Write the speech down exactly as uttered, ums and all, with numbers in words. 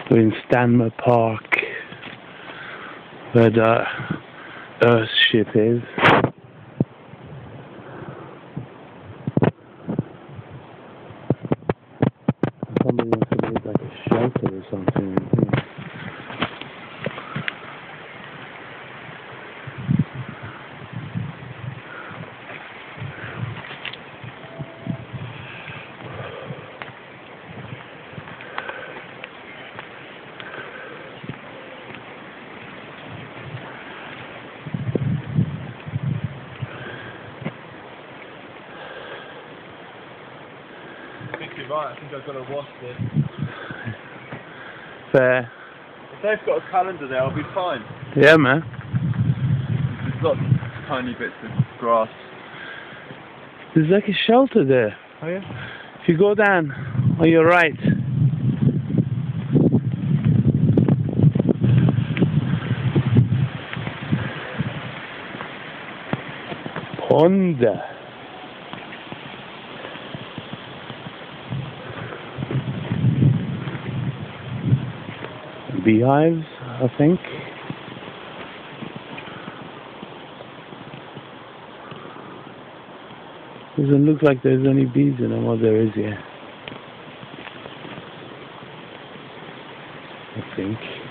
We're in Stanmer Park, where the Earthship is. Somebody wants to make like a shelter or something in here. I think you're right, I think I've got to wash this. Fair. If they've got a calendar there, I'll be fine. Yeah, man. There's lots of tiny bits of grass. There's like a shelter there. Oh yeah? If you go down on your right. Honda. Beehives, I think. Doesn't look like there's any bees in them, or there is, yeah. I think.